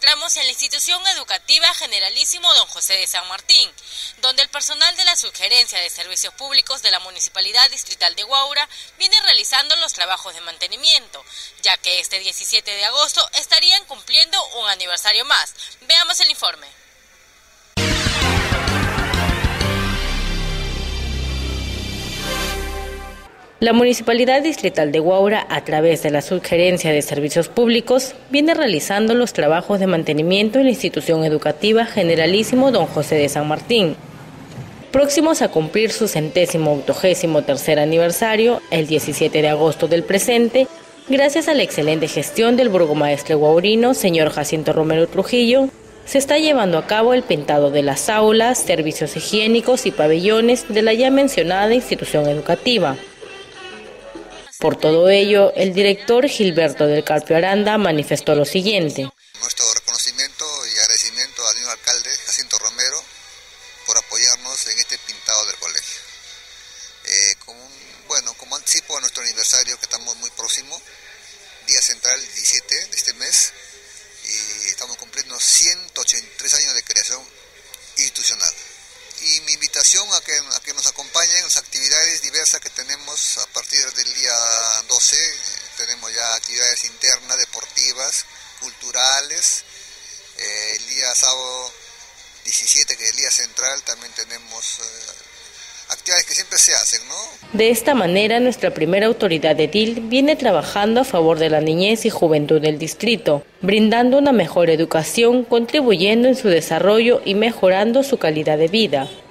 encontramos en la institución educativa Generalísimo Don José de San Martín, donde el personal de la Subgerencia de Servicios Públicos de la Municipalidad Distrital de Huaura viene realizando los trabajos de mantenimiento, ya que este 17 de agosto estarían cumpliendo un aniversario más. Veamos el informe. La Municipalidad Distrital de Huaura, a través de la Subgerencia de Servicios Públicos, viene realizando los trabajos de mantenimiento en la institución educativa Generalísimo Don José de San Martín. Próximos a cumplir su 183º aniversario, el 17 de agosto del presente, gracias a la excelente gestión del burgomaestre huaurino, señor Jacinto Romero Trujillo, se está llevando a cabo el pintado de las aulas, servicios higiénicos y pabellones de la ya mencionada institución educativa. Por todo ello, el director Gilberto del Carpio Aranda manifestó lo siguiente. Nuestro reconocimiento y agradecimiento al señor alcalde Jacinto Romero por apoyarnos en este pintado del colegio. Como anticipo a nuestro aniversario, que estamos muy próximo, día central 17 de este mes, y estamos cumpliendo 183 años de creación institucional. Y mi invitación a que nos acompañen en las actividades diversas que tenemos a partir del día 12. Tenemos ya actividades internas, deportivas, culturales. El día sábado 17, que es el día central, también tenemos actividades que siempre se hacen, ¿no? De esta manera, nuestra primera autoridad edil viene trabajando a favor de la niñez y juventud del distrito, brindando una mejor educación, contribuyendo en su desarrollo y mejorando su calidad de vida.